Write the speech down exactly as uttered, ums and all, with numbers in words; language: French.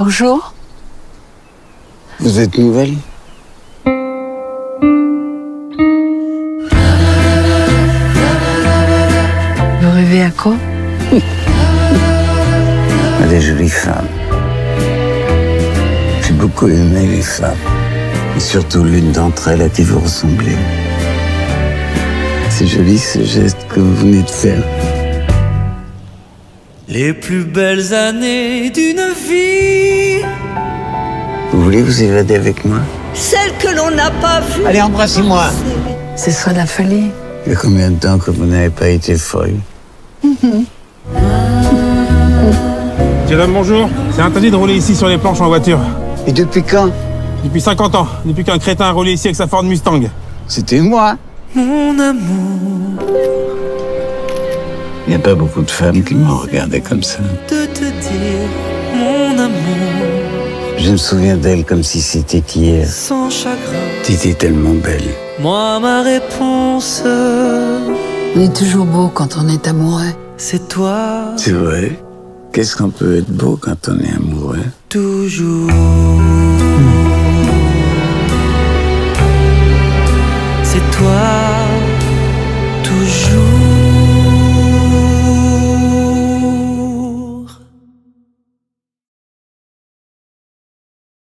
Bonjour. Vous êtes nouvelle? Vous rêvez à quoi? À des jolies femmes. J'ai beaucoup aimé les femmes. Et surtout l'une d'entre elles à qui vous ressemblez. C'est joli ce geste que vous venez de faire. Les plus belles années d'une vie. Vous voulez vous évader avec moi? Celles que l'on n'a pas vues. Allez, embrassez-moi. Ce sera la folie. Il y a combien de temps que vous n'avez pas été folle? Madame, bonjour. C'est interdit de rouler ici sur les planches en voiture. Et depuis quand? Depuis cinquante ans. Depuis qu'un crétin a roulé ici avec sa Ford Mustang. C'était moi. Mon amour, Il n'y a pas beaucoup de femmes qui m'ont regardé comme ça. de te dire, mon amour, Je me souviens d'elle comme si c'était hier. sans chagrin. T'étais tellement belle. Moi, ma réponse, On est toujours beau quand on est amoureux. c'est toi, C'est vrai. Qu'est-ce qu'on peut être beau quand on est amoureux? toujours. C'est toi.